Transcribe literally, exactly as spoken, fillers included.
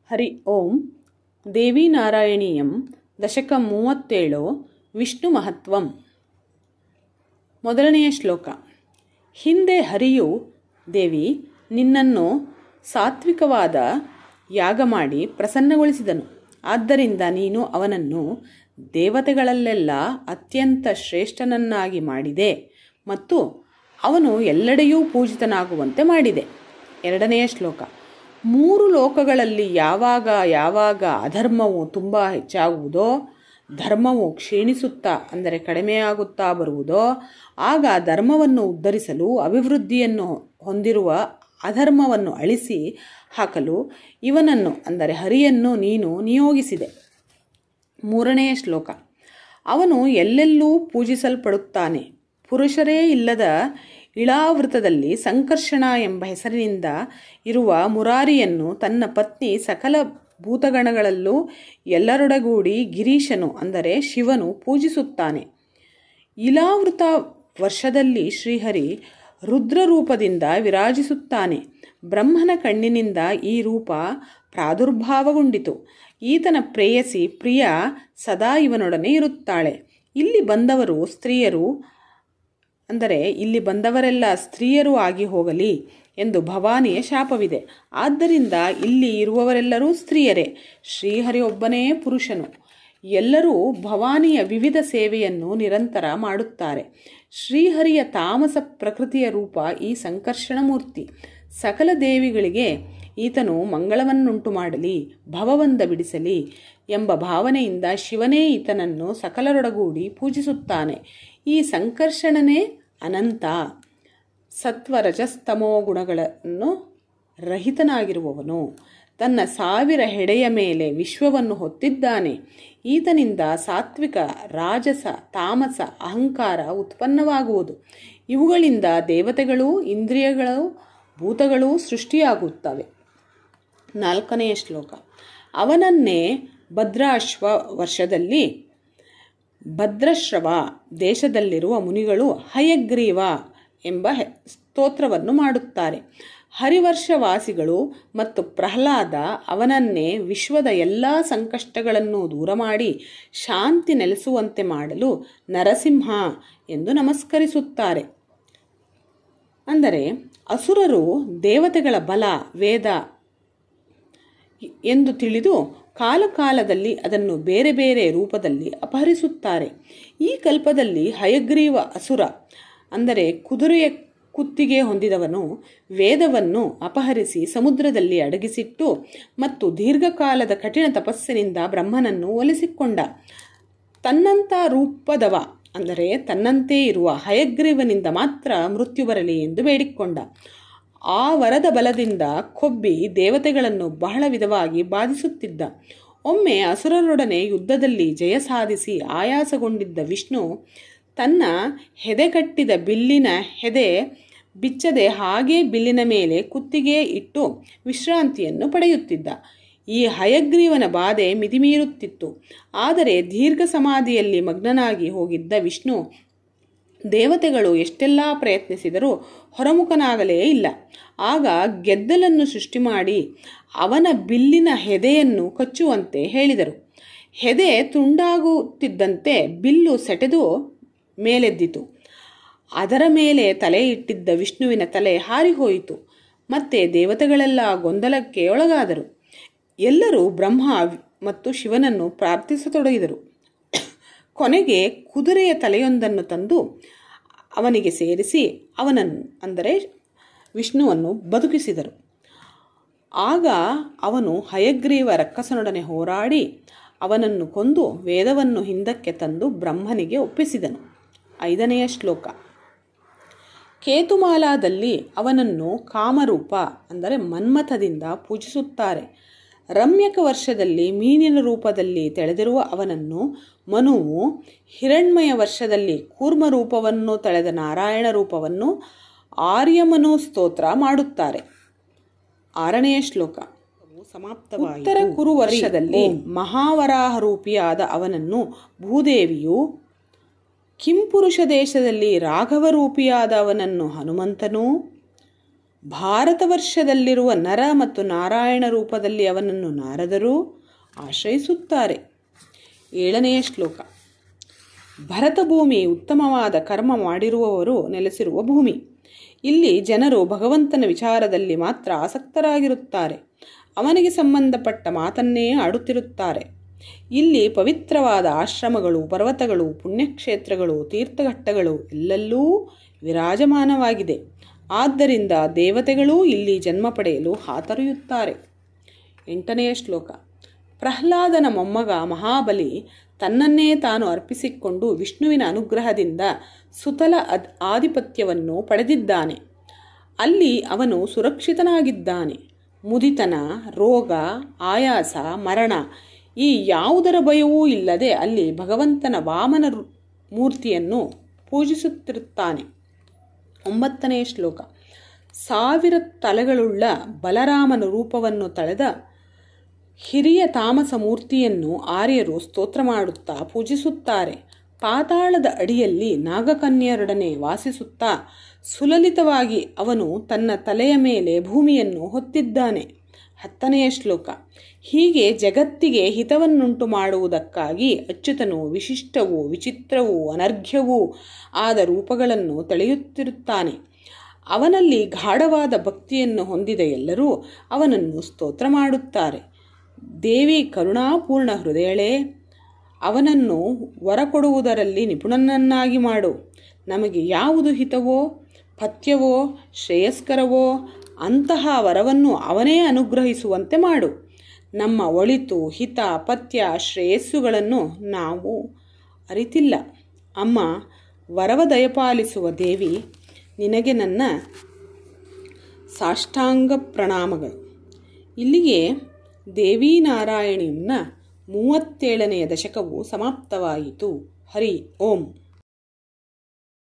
ಹರಿ ಓಂ. ದೇವಿ ನಾರಾಯಣೀಯಂ ದಶಕಂ ಮೂವತ್ತೇಳು. ವಿಷ್ಣು ಮಹತ್ವಂ. ಮೊದಲನೆಯ ಶ್ಲೋಕ. ಹಿಂದೆ ಹರಿಯು ದೇವಿ ನಿನ್ನನ್ನು ಸಾತ್ವಿಕವಾದ ಯಾಗ ಮಾಡಿ ಪ್ರಸನ್ನಗೊಳಿಸಿದನು. ಆದ್ದರಿಂದ ನೀನು ಅವನನ್ನು ದೇವತೆಗಳಲ್ಲೆಲ್ಲ ಅತ್ಯಂತ ಶ್ರೇಷ್ಠನನ್ನಾಗಿ ಮಾಡಿದೆ ಮತ್ತು ಅವನು ಎಲ್ಲೆಡೆಯೂ ಪೂಜಿತನಾಗುವಂತೆ ಮಾಡಿದೆ. ಎರಡನೆಯ ಶ್ಲೋಕ. ಮೂರು ಲೋಕಗಳಲ್ಲಿ ಯಾವಾಗ ಯಾವಾಗ ಅಧರ್ಮವು ತುಂಬ ಹೆಚ್ಚಾಗುವುದೋ, ಧರ್ಮವು ಕ್ಷೀಣಿಸುತ್ತಾ ಅಂದರೆ ಕಡಿಮೆಯಾಗುತ್ತಾ ಬರುವುದೋ, ಆಗ ಧರ್ಮವನ್ನು ಉದ್ಧರಿಸಲು ಅಭಿವೃದ್ಧಿಯನ್ನು ಹೊಂದಿರುವ ಅಧರ್ಮವನ್ನು ಅಳಿಸಿ ಹಾಕಲು ಇವನನ್ನು ಅಂದರೆ ಹರಿಯನ್ನು ನೀನು ನಿಯೋಗಿಸಿದೆ. ಮೂರನೆಯ ಶ್ಲೋಕ. ಅವನು ಎಲ್ಲೆಲ್ಲೂ ಪೂಜಿಸಲ್ಪಡುತ್ತಾನೆ. ಪುರುಷರೇ ಇಲ್ಲದ ಇಳಾವೃತದಲ್ಲಿ ಸಂಕರ್ಷಣ ಎಂಬ ಹೆಸರಿನಿಂದ ಇರುವ ಮುರಾರಿಯನ್ನು ತನ್ನ ಪತ್ನಿ ಸಕಲ ಭೂತಗಣಗಳಲ್ಲೂ ಎಲ್ಲರೊಡಗೂಡಿ ಗಿರೀಶನು ಅಂದರೆ ಶಿವನು ಪೂಜಿಸುತ್ತಾನೆ. ಇಳಾವೃತ ವರ್ಷದಲ್ಲಿ ಶ್ರೀಹರಿ ರುದ್ರರೂಪದಿಂದ ವಿರಾಜಿಸುತ್ತಾನೆ. ಬ್ರಹ್ಮನ ಕಣ್ಣಿನಿಂದ ಈ ರೂಪ ಪ್ರಾದುರ್ಭಾವಗೊಂಡಿತು. ಈತನ ಪ್ರೇಯಸಿ ಪ್ರಿಯ ಸದಾ ಇವನೊಡನೆ ಇರುತ್ತಾಳೆ. ಇಲ್ಲಿ ಬಂದವರು ಸ್ತ್ರೀಯರು ಅಂದರೆ ಇಲ್ಲಿ ಬಂದವರೆಲ್ಲ ಸ್ತ್ರೀಯರು ಆಗಿ ಹೋಗಲಿ ಎಂದು ಭವಾನಿಯ ಶಾಪವಿದೆ. ಆದ್ದರಿಂದ ಇಲ್ಲಿ ಇರುವವರೆಲ್ಲರೂ ಸ್ತ್ರೀಯರೇ. ಶ್ರೀಹರಿ ಒಬ್ಬನೇ ಪುರುಷನು. ಎಲ್ಲರೂ ಭವಾನಿಯ ವಿವಿಧ ಸೇವೆಯನ್ನು ನಿರಂತರ ಮಾಡುತ್ತಾರೆ. ಶ್ರೀಹರಿಯ ತಾಮಸ ಪ್ರಕೃತಿಯ ರೂಪ ಈ ಸಂಕರ್ಷಣ ಮೂರ್ತಿ. ಸಕಲ ದೇವಿಗಳಿಗೆ ಈತನು ಮಂಗಳವನ್ನುಂಟು ಮಾಡಲಿ, ಭವಬಂಧ ಬಿಡಿಸಲಿ ಎಂಬ ಭಾವನೆಯಿಂದ ಶಿವನೇ ಈತನನ್ನು ಸಕಲರೊಡಗೂಡಿ ಪೂಜಿಸುತ್ತಾನೆ. ಈ ಸಂಕರ್ಷಣನೇ ಅನಂತ. ಸತ್ವರಜಸ್ತಮೋ ಗುಣಗಳನ್ನು ರಹಿತನಾಗಿರುವವನು. ತನ್ನ ಸಾವಿರ ಹೆಡೆಯ ಮೇಲೆ ವಿಶ್ವವನ್ನು ಹೊತ್ತಿದ್ದಾನೆ. ಈತನಿಂದ ಸಾತ್ವಿಕ, ರಾಜಸ, ತಾಮಸ, ಅಹಂಕಾರ ಉತ್ಪನ್ನವಾಗುವುದು. ಇವುಗಳಿಂದ ದೇವತೆಗಳು, ಇಂದ್ರಿಯಗಳು, ಭೂತಗಳು ಸೃಷ್ಟಿಯಾಗುತ್ತವೆ. ನಾಲ್ಕನೆಯ ಶ್ಲೋಕ. ಅವನನ್ನೇ ಭದ್ರಾಶ್ವ ವರ್ಷದಲ್ಲಿ ಭದ್ರಶ್ರವ ದೇಶದಲ್ಲಿರುವ ಮುನಿಗಳು ಹಯಗ್ರೀವ ಎಂಬ ಸ್ತೋತ್ರವನ್ನು ಮಾಡುತ್ತಾರೆ. ಹರಿವರ್ಷವಾಸಿಗಳು ಮತ್ತು ಪ್ರಹ್ಲಾದ ಅವನನ್ನೇ ವಿಶ್ವದ ಎಲ್ಲ ಸಂಕಷ್ಟಗಳನ್ನು ದೂರ ಮಾಡಿ ಶಾಂತಿ ನೆಲೆಸುವಂತೆ ಮಾಡಲು ನರಸಿಂಹ ಎಂದು ನಮಸ್ಕರಿಸುತ್ತಾರೆ. ಅಂದರೆ ಅಸುರರು ದೇವತೆಗಳ ಬಲ ವೇದ ಎಂದು ತಿಳಿದು ಕಾಲಕಾಲದಲ್ಲಿ ಅದನ್ನು ಬೇರೆ ಬೇರೆ ರೂಪದಲ್ಲಿ ಅಪಹರಿಸುತ್ತಾರೆ. ಈ ಕಲ್ಪದಲ್ಲಿ ಹಯಗ್ರೀವ ಅಸುರ ಅಂದರೆ ಕುದುರೆಯ ಕುತ್ತಿಗೆ ಹೊಂದಿದವನು ವೇದವನ್ನು ಅಪಹರಿಸಿ ಸಮುದ್ರದಲ್ಲಿ ಅಡಗಿಸಿಟ್ಟು ಮತ್ತು ದೀರ್ಘಕಾಲದ ಕಠಿಣ ತಪಸ್ಸಿನಿಂದ ಬ್ರಹ್ಮನನ್ನು ಒಲಿಸಿಕೊಂಡ. ತನ್ನಂಥ ರೂಪದವ ಅಂದರೆ ತನ್ನಂತೆ ಇರುವ ಹಯಗ್ರೀವನಿಂದ ಮಾತ್ರ ಮೃತ್ಯು ಬರಲಿ ಎಂದು ಬೇಡಿಕೊಂಡ. ಆ ವರದ ಬಲದಿಂದ ಕೊಬ್ಬಿ ದೇವತೆಗಳನ್ನು ಬಹಳ ವಿಧವಾಗಿ ಬಾಧಿಸುತ್ತಿದ್ದ. ಒಮ್ಮೆ ಅಸುರರೊಡನೆ ಯುದ್ಧದಲ್ಲಿ ಜಯ ಸಾಧಿಸಿ ಆಯಾಸಗೊಂಡಿದ್ದ ವಿಷ್ಣು ತನ್ನ ಹೆದೆ ಕಟ್ಟಿದ ಬಿಲ್ಲಿನ ಹೆದೆ ಬಿಚ್ಚದೆ ಹಾಗೇ ಬಿಲ್ಲಿನ ಮೇಲೆ ಕುತ್ತಿಗೆ ಇಟ್ಟು ವಿಶ್ರಾಂತಿಯನ್ನು ಪಡೆಯುತ್ತಿದ್ದ. ಈ ಹಯಗ್ರೀವನ ಬಾಧೆ ಮಿತಿಮೀರುತ್ತಿತ್ತು. ಆದರೆ ದೀರ್ಘ ಸಮಾಧಿಯಲ್ಲಿ ಮಗ್ನನಾಗಿ ಹೋಗಿದ್ದ ವಿಷ್ಣು ದೇವತೆಗಳು ಎಷ್ಟೆಲ್ಲ ಪ್ರಯತ್ನಿಸಿದರೂ ಹೊರಮುಖನಾಗಲೇ ಇಲ್ಲ. ಆಗ ಗೆದ್ದಲನ್ನು ಸೃಷ್ಟಿ ಮಾಡಿ ಅವನ ಬಿಲ್ಲಿನ ಹೆದೆಯನ್ನು ಕಚ್ಚುವಂತೆ ಹೇಳಿದರು. ಹೆದೆ ತುಂಡಾಗುತ್ತಿದ್ದಂತೆ ಬಿಲ್ಲು ಸೆಟೆದು ಮೇಲೆದ್ದಿತು. ಅದರ ಮೇಲೆ ತಲೆ ಇಟ್ಟಿದ್ದ ವಿಷ್ಣುವಿನ ತಲೆ ಹಾರಿಹೋಯಿತು. ಮತ್ತೆ ದೇವತೆಗಳೆಲ್ಲ ಗೊಂದಲಕ್ಕೆ ಒಳಗಾದರು. ಎಲ್ಲರೂ ಬ್ರಹ್ಮ ಮತ್ತು ಶಿವನನ್ನು ಪ್ರಾರ್ಥಿಸತೊಡಗಿದರು. ಕೊನೆಗೆ ಕುದುರೆಯ ತಲೆಯೊಂದನ್ನು ತಂದು ಅವನಿಗೆ ಸೇರಿಸಿ ಅವನನ್ನು ಅಂದರೆ ವಿಷ್ಣುವನ್ನು ಬದುಕಿಸಿದರು. ಆಗ ಅವನು ಹಯಗ್ರೀವ ರಕ್ಕಸನೊಡನೆ ಹೋರಾಡಿ ಅವನನ್ನು ಕೊಂದು ವೇದವನ್ನು ಹಿಂದಕ್ಕೆ ತಂದು ಬ್ರಹ್ಮನಿಗೆ ಒಪ್ಪಿಸಿದನು. ಐದನೆಯ ಶ್ಲೋಕ. ಕೇತುಮಾಲಾದಲ್ಲಿ ಅವನನ್ನು ಕಾಮರೂಪ ಅಂದರೆ ಮನ್ಮಥದಿಂದ ಪೂಜಿಸುತ್ತಾರೆ. ರಮ್ಯಕ ವರ್ಷದಲ್ಲಿ ಮೀನಿನ ರೂಪದಲ್ಲಿ ತೆಳೆದಿರುವ ಅವನನ್ನು ಮನುವು, ಹಿರಣ್ಮಯ ವರ್ಷದಲ್ಲಿ ಕೂರ್ಮ ರೂಪವನ್ನು ತಳೆದ ನಾರಾಯಣ ರೂಪವನ್ನು ಆರ್ಯಮನು ಸ್ತೋತ್ರ ಮಾಡುತ್ತಾರೆ. ಆರನೆಯ ಶ್ಲೋಕ. ಸಮಾಪ್ತವಾಯಿತು. ಉತ್ತರ ಕುರು ವರ್ಷದಲ್ಲಿ ಮಹಾವರಾಹ ರೂಪಿಯಾದ ಅವನನ್ನು ಭೂದೇವಿಯು, ಕಿಂಪುರುಷ ದೇಶದಲ್ಲಿ ರಾಘವ ರೂಪಿಯಾದ ಅವನನ್ನು ಹನುಮಂತನೂ, ಭಾರತವರ್ಷದಲ್ಲಿರುವ ನರ ಮತ್ತು ನಾರಾಯಣ ರೂಪದಲ್ಲಿ ಅವನನ್ನು ನಾರದರು ಆಶ್ರಯಿಸುತ್ತಾರೆ. ಏಳನೆಯ ಶ್ಲೋಕ. ಭರತ ಭೂಮಿ ಉತ್ತಮವಾದ ಕರ್ಮ ಮಾಡಿರುವವರು ನೆಲೆಸಿರುವ ಭೂಮಿ. ಇಲ್ಲಿ ಜನರು ಭಗವಂತನ ವಿಚಾರದಲ್ಲಿ ಮಾತ್ರ ಆಸಕ್ತರಾಗಿರುತ್ತಾರೆ. ಅವನಿಗೆ ಸಂಬಂಧಪಟ್ಟ ಮಾತನ್ನೇ ಆಡುತ್ತಿರುತ್ತಾರೆ. ಇಲ್ಲಿ ಪವಿತ್ರವಾದ ಆಶ್ರಮಗಳು, ಪರ್ವತಗಳು, ಪುಣ್ಯಕ್ಷೇತ್ರಗಳು, ತೀರ್ಥಘಟ್ಟಗಳು ಎಲ್ಲೆಲ್ಲೂ ವಿರಾಜಮಾನವಾಗಿದೆ. ಆದ್ದರಿಂದ ದೇವತೆಗಳೂ ಇಲ್ಲಿ ಜನ್ಮ ಪಡೆಯಲು ಹಾತೊರೆಯುತ್ತಾರೆ. ಎಂಟನೆಯ ಶ್ಲೋಕ. ಪ್ರಹ್ಲಾದನ ಮೊಮ್ಮಗ ಮಹಾಬಲಿ ತನ್ನನ್ನೇ ತಾನು ಅರ್ಪಿಸಿಕೊಂಡು ವಿಷ್ಣುವಿನ ಅನುಗ್ರಹದಿಂದ ಸುತಲ ಅದ್ ಆಧಿಪತ್ಯವನ್ನು ಪಡೆದಿದ್ದಾನೆ. ಅಲ್ಲಿ ಅವನು ಸುರಕ್ಷಿತನಾಗಿದ್ದಾನೆ. ಮುದಿತನ, ರೋಗ, ಆಯಾಸ, ಮರಣ ಈ ಯಾವುದರ ಭಯವೂ ಇಲ್ಲದೆ ಅಲ್ಲಿ ಭಗವಂತನ ವಾಮನ ಮೂರ್ತಿಯನ್ನು ಪೂಜಿಸುತ್ತಿರುತ್ತಾನೆ. ಒಂಬತ್ತನೆಯ ಶ್ಲೋಕ. ಸಾವಿರ ತಲೆಗಳುಳ್ಳ ಬಲರಾಮನ ರೂಪವನ್ನು ತಳೆದ ಹಿರಿಯ ತಾಮಸ ಮೂರ್ತಿಯನ್ನು ಆರ್ಯರು ಸ್ತೋತ್ರ ಮಾಡುತ್ತಾ ಪೂಜಿಸುತ್ತಾರೆ. ಪಾತಾಳದ ಅಡಿಯಲ್ಲಿ ನಾಗಕನ್ಯರೊಡನೆ ವಾಸಿಸುತ್ತಾ ಸುಲಲಿತವಾಗಿ ಅವನು ತನ್ನ ತಲೆಯ ಮೇಲೆ ಭೂಮಿಯನ್ನು ಹೊತ್ತಿದ್ದಾನೆ. ಹತ್ತನೆಯ ಶ್ಲೋಕ. ಹೀಗೆ ಜಗತ್ತಿಗೆ ಹಿತವನ್ನುಂಟು ಮಾಡುವುದಕ್ಕಾಗಿ ಅಚ್ಯುತನು ವಿಶಿಷ್ಟವೂ ವಿಚಿತ್ರವೂ ಅನರ್ಘ್ಯವೂ ಆದ ರೂಪಗಳನ್ನು ತಳೆಯುತ್ತಿರುತ್ತಾನೆ. ಅವನಲ್ಲಿ ಗಾಢವಾದ ಭಕ್ತಿಯನ್ನು ಹೊಂದಿದ ಎಲ್ಲರೂ ಅವನನ್ನು ಸ್ತೋತ್ರ ಮಾಡುತ್ತಾರೆ. ದೇವಿ ಕರುಣಾಪೂರ್ಣ ಹೃದಯಳೇ, ಅವನನ್ನು ವರ ಕೊಡುವುದರಲ್ಲಿ ನಿಪುಣನನ್ನಾಗಿ ಮಾಡು. ನಮಗೆ ಯಾವುದು ಹಿತವೋ, ಪಥ್ಯವೋ, ಶ್ರೇಯಸ್ಕರವೋ ಅಂತಹ ವರವನ್ನು ಅವನೇ ಅನುಗ್ರಹಿಸುವಂತೆ ಮಾಡು. ನಮ್ಮ ಒಳಿತು, ಹಿತ, ಪಥ್ಯ, ಶ್ರೇಯಸ್ಸುಗಳನ್ನು ನಾವು ಅರಿತಿಲ್ಲ. ಅಮ್ಮ, ವರವ ದಯಪಾಲಿಸುವ ದೇವಿ, ನಿನಗೆ ನನ್ನ ಸಾಷ್ಟಾಂಗ ಪ್ರಣಾಮಗಳು. ಇಲ್ಲಿಗೆ ದೇವಿ ನಾರಾಯಣಿಯನ್ನ ಮೂವತ್ತೇಳನೆಯ ದಶಕವು ಸಮಾಪ್ತವಾಯಿತು. ಹರಿ ಓಂ.